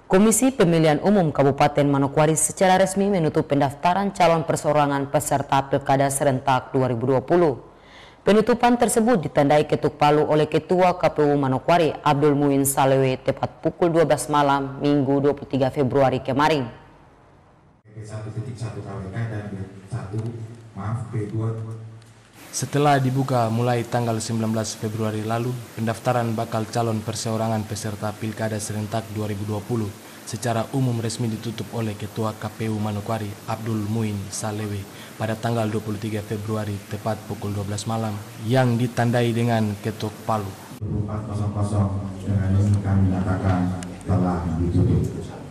Komisi Pemilihan Umum Kabupaten Manokwari secara resmi menutup pendaftaran calon perseorangan peserta Pilkada Serentak 2020. Penutupan tersebut ditandai ketuk palu oleh Ketua KPU Manokwari Abdul Muin Salewe tepat pukul 12 malam Minggu 23 Februari kemarin. Setelah dibuka mulai tanggal 19 Februari lalu, pendaftaran bakal calon perseorangan peserta Pilkada Serentak 2020 secara umum resmi ditutup oleh Ketua KPU Manokwari Abdul Muin Salewe pada tanggal 23 Februari tepat pukul 12 malam yang ditandai dengan ketuk palu. 4.00 dengan ini kami nyatakan telah ditutup.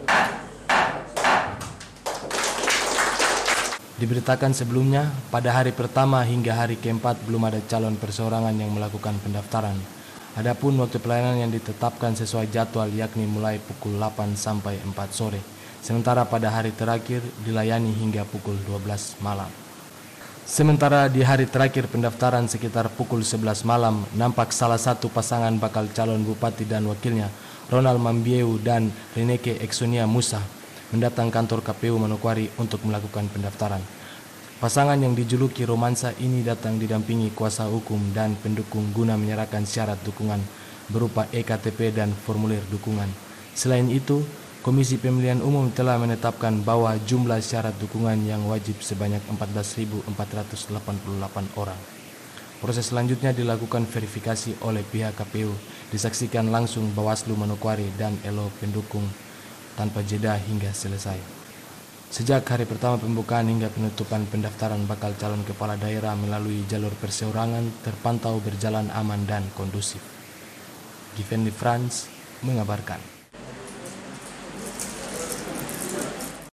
Diberitakan sebelumnya, pada hari pertama hingga hari keempat belum ada calon perseorangan yang melakukan pendaftaran. Adapun waktu pelayanan yang ditetapkan sesuai jadwal yakni mulai pukul 8 sampai 4 sore. Sementara pada hari terakhir dilayani hingga pukul 12 malam. Sementara di hari terakhir pendaftaran sekitar pukul 11 malam, nampak salah satu pasangan bakal calon bupati dan wakilnya, Ronald Mambieu dan Reneke Eksonia Musa, mendatang kantor KPU Manokwari untuk melakukan pendaftaran. Pasangan yang dijuluki romansa ini datang didampingi kuasa hukum dan pendukung guna menyerahkan syarat dukungan berupa EKTP dan formulir dukungan. Selain itu, Komisi Pemilihan Umum telah menetapkan bahwa jumlah syarat dukungan yang wajib sebanyak 14.488 orang. Proses selanjutnya dilakukan verifikasi oleh pihak KPU, disaksikan langsung Bawaslu Manokwari dan ELO pendukung tanpa jeda hingga selesai. Sejak hari pertama pembukaan hingga penutupan pendaftaran bakal calon kepala daerah melalui jalur perseorangan terpantau berjalan aman dan kondusif. Givendi Franz mengabarkan.